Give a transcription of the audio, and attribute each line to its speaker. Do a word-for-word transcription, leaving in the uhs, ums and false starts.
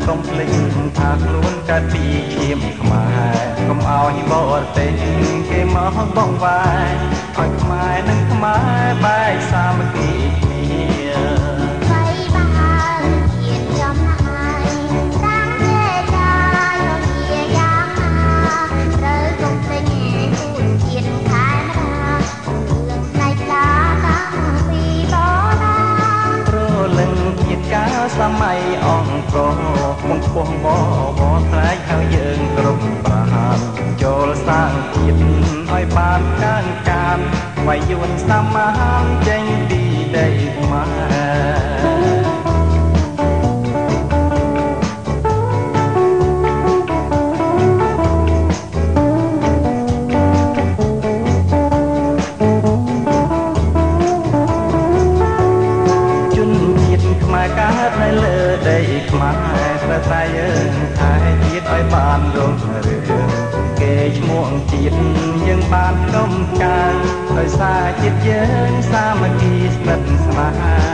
Speaker 1: សូមភ្លេចថាខ្លួនកើតពីឈាមខ្មែរកុំឲ្យបរទេសគេមកបងវាយឲ្យខ្មែរនិងខ្មែរបែកសាមគ្គីគ្នា
Speaker 2: អ្វីបានជាចំណាយតាំងតែចាយជាយ៉ាងណាត្រូវកុំភ្លេចខ្លួនជាតិខែណារឿងផ្នែកឡាតាំងពីបណា
Speaker 1: ព្រលឹងជាតិកាលសម័យអង្គរមកពោះបបត្រែកហើយយើងគ្រប់ប្រហានចូលសាងជាតិឲ្យបានកានកានវាយយួនសាមហានចេញពីដីខ្មែរកើតនៅលើដីខ្មែរត្រូវតែយើងថែជាតិឲ្យបានរុងរឿងគេឈ្មោះជាតិយើងបានកំកើដោយសារជាតិយើងសាមគ្គីស្និទ្ធស្នាល